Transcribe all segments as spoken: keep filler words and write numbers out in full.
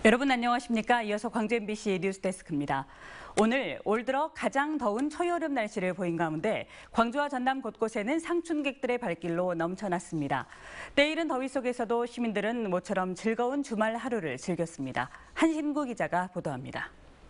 여러분 안녕하십니까? 이어서 광주 엠비씨 뉴스데스크입니다. 오늘 올 들어 가장 더운 초여름 날씨를 보인 가운데 광주와 전남 곳곳에는 상춘객들의 발길로 넘쳐났습니다. 때이른 더위 속에서도 시민들은 모처럼 즐거운 주말 하루를 즐겼습니다. 한신구 기자가 보도합니다.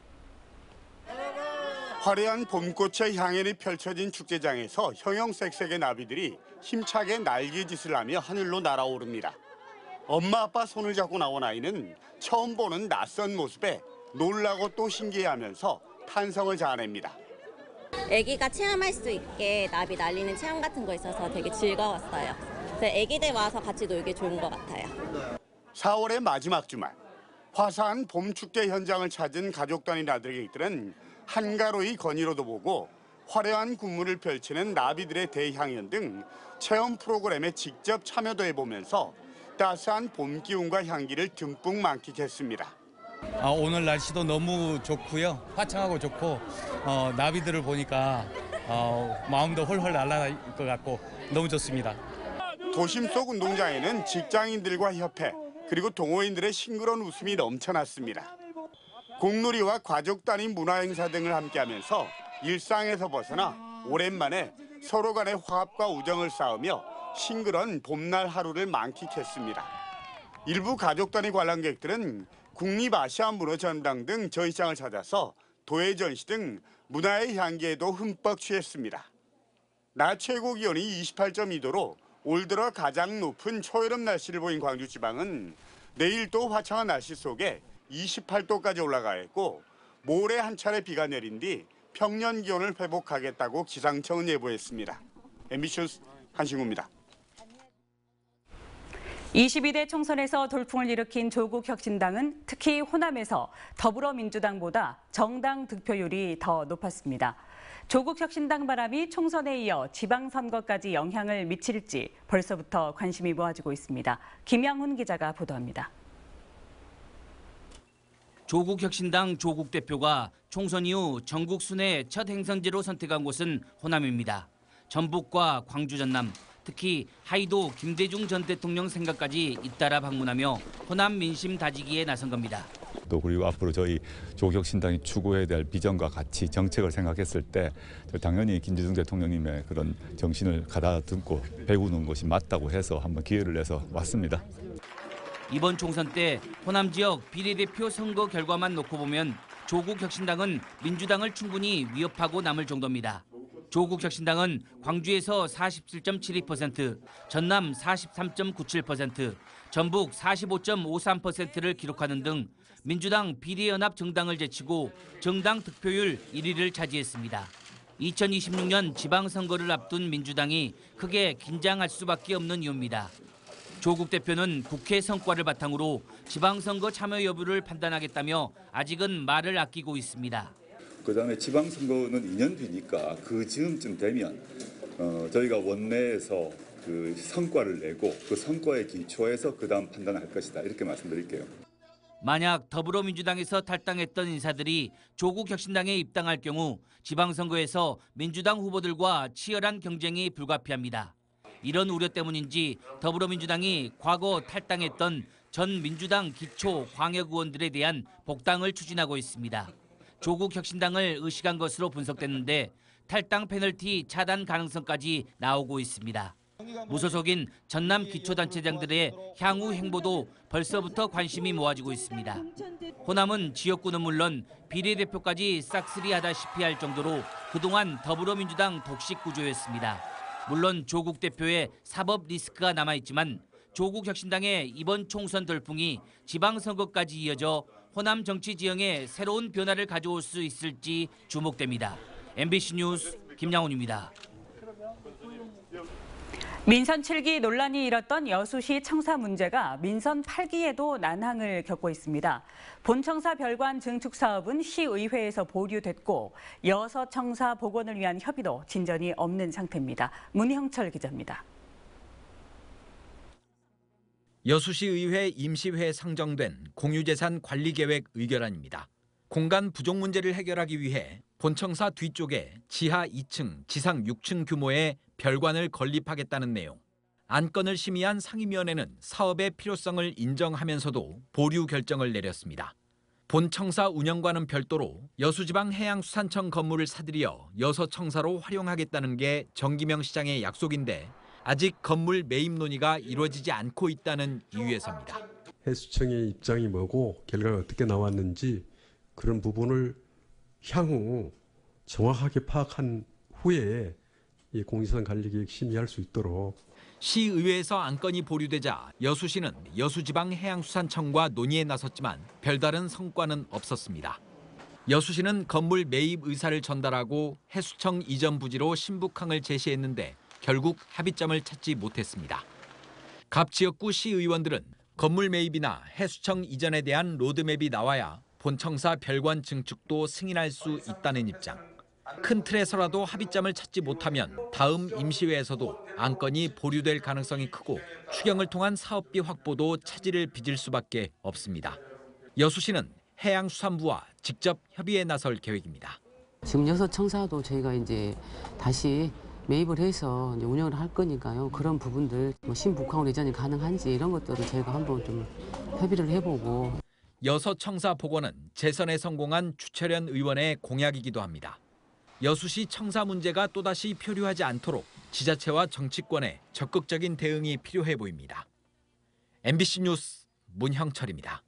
화려한 봄꽃의 향연이 펼쳐진 축제장에서 형형색색의 나비들이 힘차게 날개짓을 하며 하늘로 날아오릅니다. 엄마 아빠 손을 잡고 나온 아이는 처음 보는 낯선 모습에 놀라고 또 신기해하면서 탄성을 자아냅니다. 아기가 체험할 수 있게 나비 날리는 체험 같은 거 있어서 되게 즐거웠어요. 그래서 아기들 와서 같이 놀기 좋은 것 같아요. 사월의 마지막 주말, 화사한 봄축제 현장을 찾은 가족 단위 나들이객들은 한가로이 거니로도 보고 화려한 군무를 펼치는 나비들의 대향연 등 체험 프로그램에 직접 참여도 해보면서 따스한 봄 기운과 향기를 듬뿍 만끽했습니다. 아, 오늘 날씨도 너무 좋고요. 화창하고 좋고 어, 나비들을 보니까 어, 마음도 홀홀 날아갈 것 같고 너무 좋습니다. 도심 속 운동장에는 직장인들과 협회 그리고 동호인들의 싱그러운 웃음이 넘쳐났습니다. 공놀이와 가족 단위 문화행사 등을 함께하면서 일상에서 벗어나 오랜만에 서로 간의 화합과 우정을 쌓으며 싱그러운 봄날 하루를 만끽했습니다. 일부 가족 단위 관람객들은 국립아시아문화전당 등 전시장을 찾아서 도예 전시 등 문화의 향기에도 흠뻑 취했습니다. 낮 최고 기온이 이십팔 점 이 도로 올 들어 가장 높은 초여름 날씨를 보인 광주지방은 내일 또 화창한 날씨 속에 이십팔 도까지 올라가 있고 모레 한 차례 비가 내린 뒤 평년 기온을 회복하겠다고 기상청은 예보했습니다. 엠비씨 뉴스 한신구입니다. 이십이 대 총선에서 돌풍을 일으킨 조국혁신당은 특히 호남에서 더불어민주당보다 정당 득표율이 더 높았습니다. 조국혁신당 바람이 총선에 이어 지방선거까지 영향을 미칠지 벌써부터 관심이 모아지고 있습니다. 김양훈 기자가 보도합니다. 조국혁신당 조국 대표가 총선 이후 전국 순회 첫 행선지로 선택한 곳은 호남입니다. 전북과 광주, 전남, 특히 하이도 김대중 전 대통령 생각까지 잇따라 방문하며 호남 민심 다지기에 나선 겁니다. 또 그리고 앞으로 저희 조국혁신당이 추구해야 될 비전과 가치, 정책을 생각했을 때 당연히 김대중 대통령님의 그런 정신을 가다듬고 배우는 것이 맞다고 해서 한번 기회를 내서 왔습니다. 이번 총선 때 호남 지역 비례대표 선거 결과만 놓고 보면 조국혁신당은 민주당을 충분히 위협하고 남을 정도입니다. 조국혁신당은 광주에서 사십칠 점 칠이 퍼센트, 전남 사십삼 점 구칠 퍼센트, 전북 사십오 점 오삼 퍼센트를 기록하는 등 민주당 비례연합 정당을 제치고 정당 득표율 일 위를 차지했습니다. 이천이십육 년 지방선거를 앞둔 민주당이 크게 긴장할 수밖에 없는 이유입니다. 조국 대표는 국회 성과를 바탕으로 지방선거 참여 여부를 판단하겠다며 아직은 말을 아끼고 있습니다. 그다음에 지방선거는 이 년 뒤니까 그 즈음쯤 되면 어, 저희가 원내에서 그 성과를 내고 그 성과에 기초해서 그다음 판단할 것이다 이렇게 말씀드릴게요. 만약 더불어민주당에서 탈당했던 인사들이 조국혁신당에 입당할 경우 지방선거에서 민주당 후보들과 치열한 경쟁이 불가피합니다. 이런 우려 때문인지 더불어민주당이 과거 탈당했던 전 민주당 기초 광역 의원들에 대한 복당을 추진하고 있습니다. 조국혁신당을 의식한 것으로 분석됐는데 탈당 페널티 차단 가능성까지 나오고 있습니다. 무소속인 전남 기초단체장들의 향후 행보도 벌써부터 관심이 모아지고 있습니다. 호남은 지역구는 물론 비례대표까지 싹쓸이하다시피 할 정도로 그동안 더불어민주당 독식 구조였습니다. 물론 조국 대표의 사법 리스크가 남아있지만 조국혁신당의 이번 총선 돌풍이 지방선거까지 이어져 호남 정치 지형에 새로운 변화를 가져올 수 있을지 주목됩니다. 엠비씨 뉴스 김양훈입니다. 민선 칠 기 논란이 일었던 여수시 청사 문제가 민선 팔 기에도 난항을 겪고 있습니다. 본청사 별관 증축 사업은 시의회에서 보류됐고 여서 청사 복원을 위한 협의도 진전이 없는 상태입니다. 문형철 기자입니다. 여수시의회 임시회에 상정된 공유재산 관리계획 의결안입니다. 공간 부족 문제를 해결하기 위해 본청사 뒤쪽에 지하 이 층, 지상 육 층 규모의 별관을 건립하겠다는 내용. 안건을 심의한 상임위원회는 사업의 필요성을 인정하면서도 보류 결정을 내렸습니다. 본청사 운영과는 별도로 여수지방해양수산청 건물을 사들여 여서청사로 활용하겠다는 게 정기명 시장의 약속인데 아직 건물 매입 논의가 이루어지지 않고 있다는 이유에서입니다. 해수청의 입장이 뭐고 결과가 어떻게 나왔는지 그런 부분을 향후 정확하게 파악한 후에 이 공유산 관리계획 심의할 수 있도록. 시의회에서 안건이 보류되자 여수시는 여수지방해양수산청과 논의에 나섰지만 별다른 성과는 없었습니다. 여수시는 건물 매입 의사를 전달하고 해수청 이전 부지로 신북항을 제시했는데 결국 합의점을 찾지 못했습니다. 갑 지역구 시의원들은 건물 매입이나 해수청 이전에 대한 로드맵이 나와야 본청사 별관 증축도 승인할 수 있다는 입장. 큰 틀에서라도 합의점을 찾지 못하면 다음 임시회에서도 안건이 보류될 가능성이 크고 추경을 통한 사업비 확보도 차질을 빚을 수밖에 없습니다. 여수시는 해양수산부와 직접 협의에 나설 계획입니다. 지금 여서청사도 저희가 이제 다시 매입을 해서 이제 운영을 할 거니까요. 그런 부분들 뭐 신북항으로 이전이 가능한지 이런 것들을 저희가 한번 좀 협의를 해보고. 여서청사 복원은 재선에 성공한 주철현 의원의 공약이기도 합니다. 여수시 청사 문제가 또다시 표류하지 않도록 지자체와 정치권의 적극적인 대응이 필요해 보입니다. 엠비씨 뉴스 문형철입니다.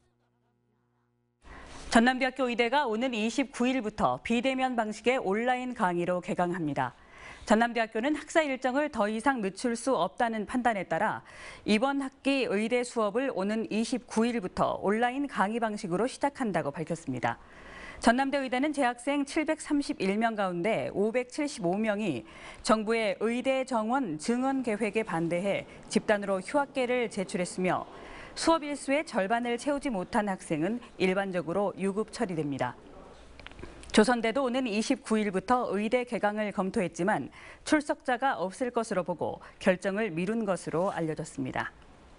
전남대학교 의대가 오는 이십구일부터 비대면 방식의 온라인 강의로 개강합니다. 전남대학교는 학사 일정을 더 이상 늦출 수 없다는 판단에 따라 이번 학기 의대 수업을 오는 이십구일부터 온라인 강의 방식으로 시작한다고 밝혔습니다. 전남대 의대는 재학생 칠백삼십일 명 가운데 오백칠십오 명이 정부의 의대 정원 증원 계획에 반대해 집단으로 휴학계를 제출했으며 수업 일수의 절반을 채우지 못한 학생은 일반적으로 유급 처리됩니다. 조선대도 오는 이십구일부터 의대 개강을 검토했지만 출석자가 없을 것으로 보고 결정을 미룬 것으로 알려졌습니다.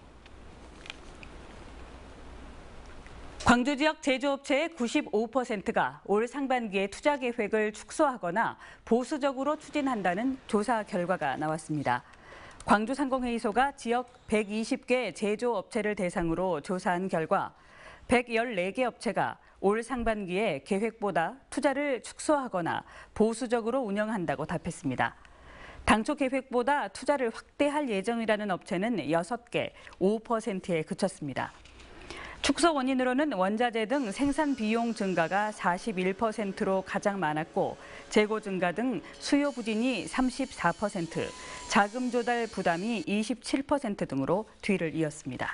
광주 지역 제조업체의 구십오 퍼센트가 올 상반기에 투자 계획을 축소하거나 보수적으로 추진한다는 조사 결과가 나왔습니다. 광주상공회의소가 지역 백이십 개 제조업체를 대상으로 조사한 결과 백십사 개 업체가 올 상반기에 계획보다 투자를 축소하거나 보수적으로 운영한다고 답했습니다. 당초 계획보다 투자를 확대할 예정이라는 업체는 여섯 개, 오 퍼센트에 그쳤습니다. 축소 원인으로는 원자재 등 생산 비용 증가가 사십일 퍼센트로 가장 많았고 재고 증가 등 수요 부진이 삼십사 퍼센트, 자금 조달 부담이 이십칠 퍼센트 등으로 뒤를 이었습니다.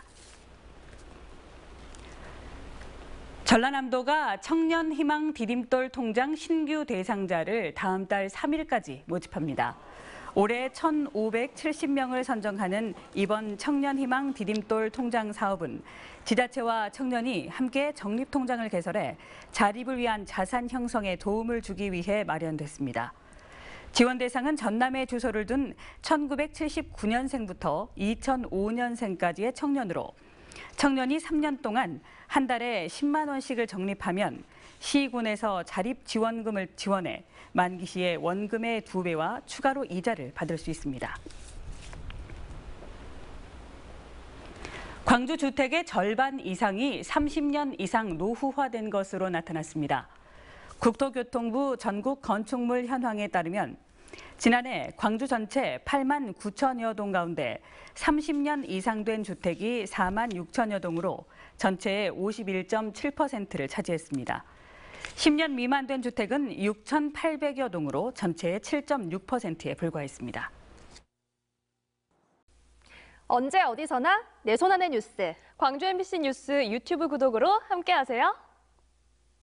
전라남도가 청년희망 디딤돌 통장 신규 대상자를 다음 달 삼일까지 모집합니다. 올해 천오백칠십 명을 선정하는 이번 청년희망 디딤돌 통장 사업은 지자체와 청년이 함께 적립통장을 개설해 자립을 위한 자산 형성에 도움을 주기 위해 마련됐습니다. 지원 대상은 전남에 주소를 둔 천구백칠십구 년생부터 이천오 년생까지의 청년으로 청년이 삼 년 동안 한 달에 십만 원씩을 적립하면 시군에서 자립지원금을 지원해 만기 시에 원금의 두 배와 추가로 이자를 받을 수 있습니다. 광주 주택의 절반 이상이 삼십 년 이상 노후화된 것으로 나타났습니다. 국토교통부 전국건축물 현황에 따르면 지난해 광주 전체 팔만 구천여 동 가운데 삼십 년 이상 된 주택이 사만 육천여 동으로 전체의 오십일 점 칠 퍼센트를 차지했습니다. 십 년 미만 된 주택은 육천팔백여 동으로 전체의 칠 점 육 퍼센트에 불과했습니다. 언제 어디서나 내 손 안의 뉴스. 광주 엠비씨 뉴스 유튜브 구독으로 함께하세요.